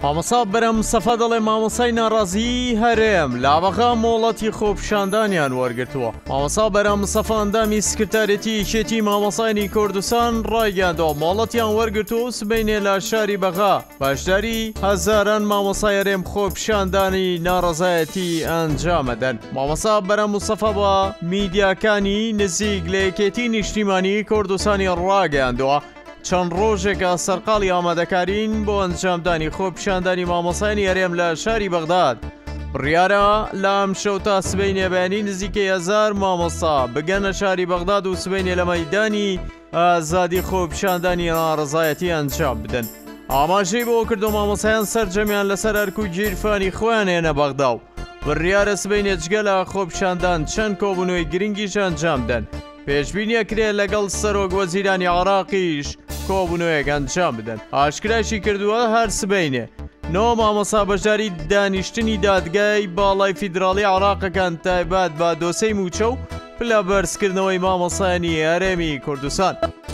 مامۆستا بەرەم سەفا دەڵێ مامۆسای ناڕازی هەرێم لاوەغا مۆڵەتی خۆپیشاندانیان وەرگرتووە. مامۆستا بەرەم سەفا ئەندامی سکرتارەتی یەکێتی مامۆسایانی کوردستان ڕایگەاندەوە مۆڵەتیان وەرگرتووە و سبەینێ لە شاری بەغا باشداری هەزاران مامۆسای هەرێم خۆپیشاندانی ناڕەزایەتی ئەنجامەدەن. مامۆستا بەرەم سەفا بە میدیاکانی نزیک لە یەکێتی نیشتیمانی کوردستانی ڕاگەاندەوە چەند ڕۆژێکە سەرقاڵی ئامادەکارین بۆ ئەنجامدانی خۆپیشاندانی مامۆسایانی هەرێم لە شاری بەغداد. بڕیارە لە ئەم شەو تا سبەینێ بەیانی نزیکەی 1000 مامۆستا بگەنە شاری بەغداد و سبەینێ لە مەیدانی ئازادی خۆپیشاندانی ناڕەزایەتی ئەنجام بدەن. ئاماژەی بۆ کردو مامۆسایان سەرجەمیان لەسەر هەرکوو گیرفانی خۆیان هێنە بەغدا و بڕیارە سبەینێ جگە لە خۆپیشاندان چەند کۆبوونەوەی گرنگیش ئەنجام بدەن. پێشبینیە کرێ لەگەڵ سەرۆک وەزیرانی عێراقیش کۆبوونەوەیەک ئەنجام بدەن. ئاشکرایشی کردووە هەر سبەینێ 9 مامۆستا بەشداری دانیشتنی دادگای باڵای فیدراڵی عێراقەکان تایبەت بە دۆسەی موچە و پلە بەرزکردنەوەی مامۆسایانی هەرێمی کوردستان.